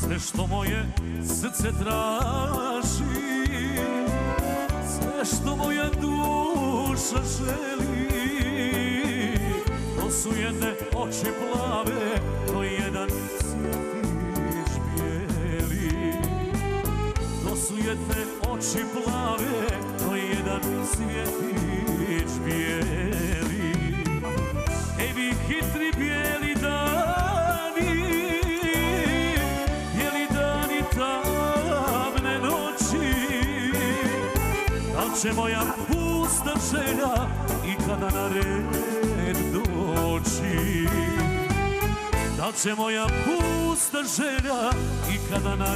sve što moje srce traži, sve što moja duša želi. To su jedne oči plave, to je jedan cvjetić bijeli. To su jedne oči plave, to je jedan cvjetić bijeli. Ej vi hitri bijeli dani, bijeli dani tamne noći, da li će moja pusta želja ikada na red doći? Da li će moja pusta želja ikada na